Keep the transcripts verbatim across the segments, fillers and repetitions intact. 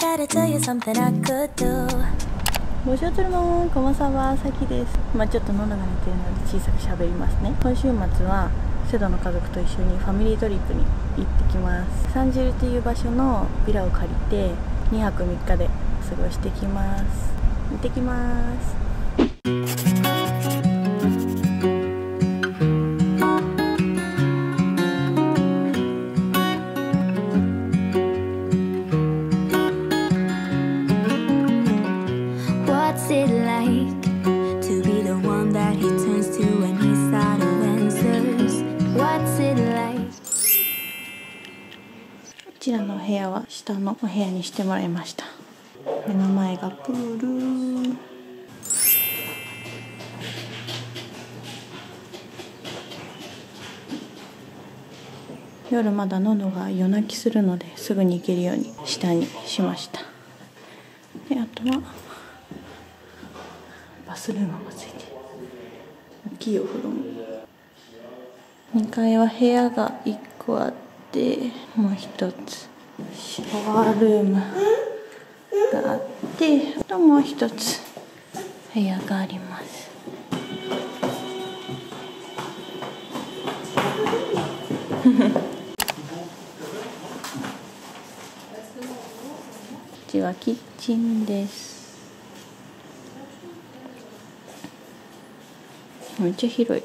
gotta tell you something I could do. ボショトルモン、こまさば、さきです。まあちょっと喉が寝てるので小さく喋りますね。今週末はセドの家族と一緒にファミリートリップに行ってきます。サンジルっていう場所のビラを借りてにはくみっかで過ごしてきます。行ってきます。こちらのお部屋は下のお部屋にしてもらいました。目の前がプール。夜まだ喉が夜泣きするのですぐに行けるように下にしました。であとはバスルームもついてる大きいお風呂も。にかいは部屋がいっこあって、もう一つシャワールームがあって、あともう一つ部屋があります。こっちはキッチンです。めっちゃ広い。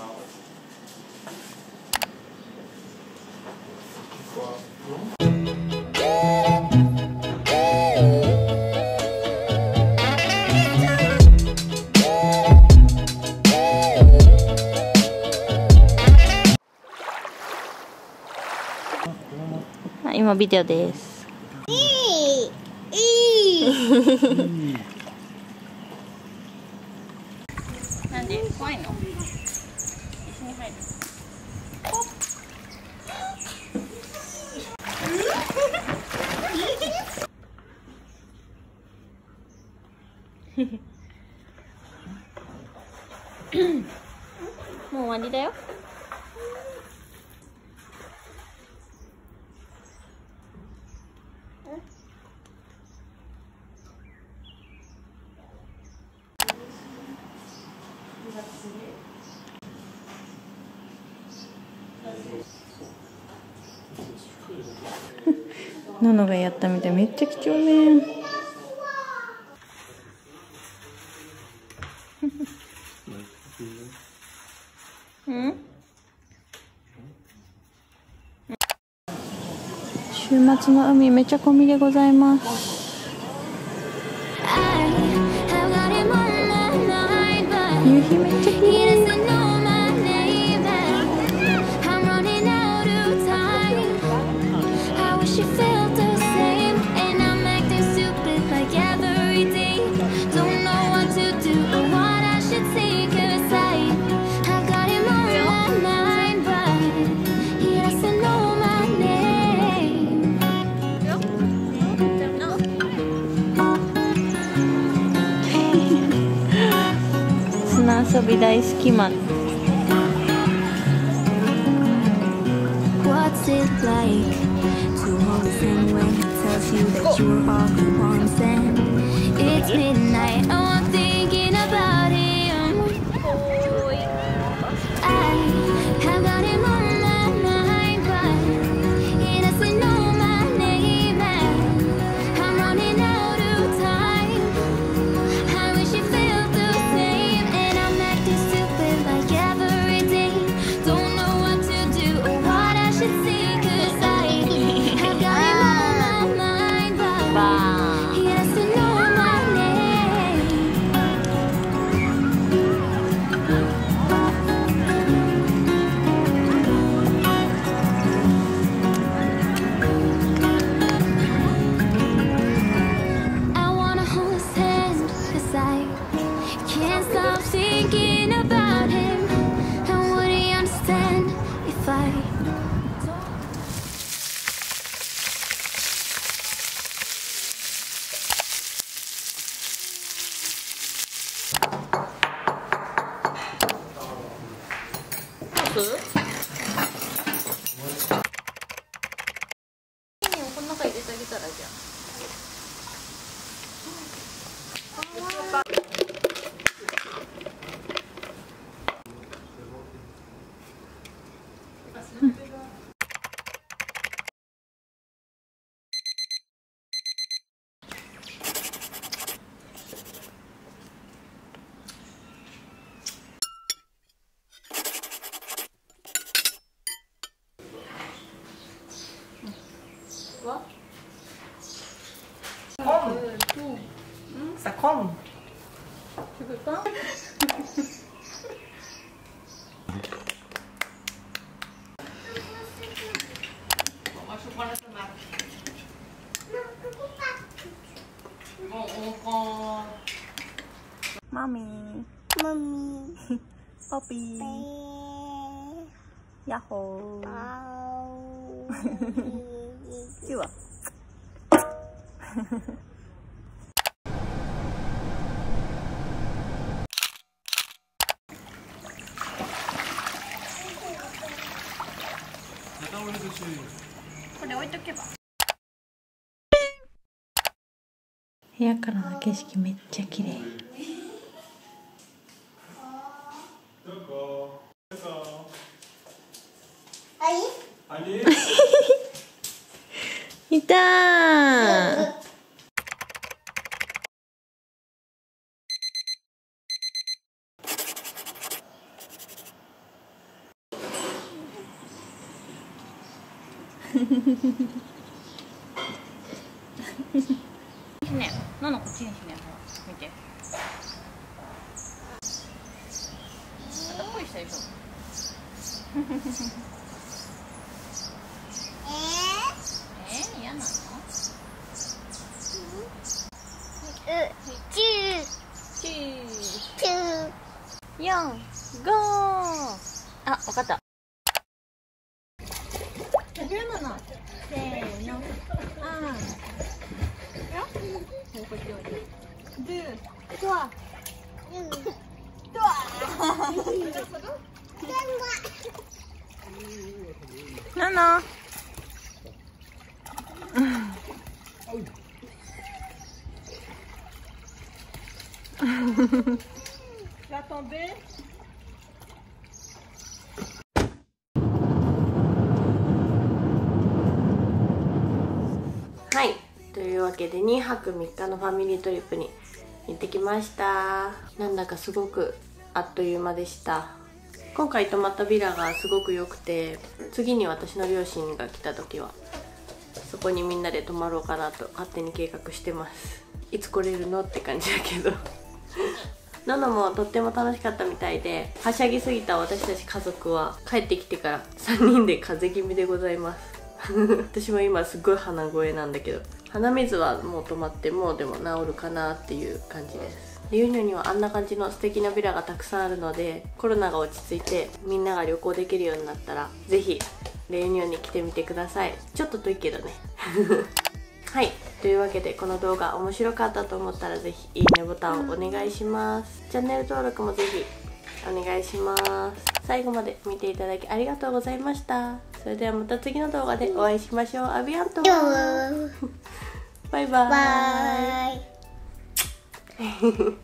今ビデオです。いいいいなんで怖いの？一緒に入る。もう終わりだよ。ノノがやったみたい。めっちゃ貴重ね。うん週末の海めっちゃ混みでございます。夕日めっちゃ綺麗。砂遊び大好きマン。What's it like to hold his hand when he tells you that you're all he wants and it's midnight. Oh, I'm thinking about him. I have got him on my mind, but he doesn't know my name and I'm running out of time. I wish you felt the same and I'm acting stupid like every day. Don't know what to do or what I should say, 'cause I have got him on my mind, but he doesn't know my name. I wanna hold his hand, 'cause I can't stop thinking about him. And would he understand if Iこの中入れてあげたらじゃあ。 cepetan. Masuk panas sama. Oh, Mami. Mami. Poppy. Yahoo. Coba.これ置いとけば。部屋からの景色めっちゃ綺麗。いたー。ね、ナナこっちにしね、見て。また恋したでしょ。えー、嫌なの？ チューチューよん、ごー。あ、わかった。じゅうなな。せーの。あー。もうこっち置いて。ドゥ。ドア。ドア。ナナ。Va tomber. はい、というわけでにはくみっかのファミリートリップに行ってきました。なんだかすごくあっという間でした。今回泊まったビラがすごく良くて、次に私の両親が来た時はそこにみんなで泊まろうかなと勝手に計画してます。いつ来れるのって感じだけどノノもとっても楽しかったみたいで、はしゃぎすぎた私たち家族は帰ってきてからさんにんで風邪気味でございます私も今すごい鼻声なんだけど、鼻水はもう止まってもうでも治るかなっていう感じです。レユニョンにはあんな感じの素敵なビラがたくさんあるので、コロナが落ち着いてみんなが旅行できるようになったら是非レユニョンに来てみてください。ちょっと遠いけどねはい、というわけでこの動画面白かったと思ったら是非いいねボタンをお願いします。チャンネル登録も是非お願いします。最後まで見ていただきありがとうございました。それではまた次の動画でお会いしましょう。アビアントバイバイ。 バイ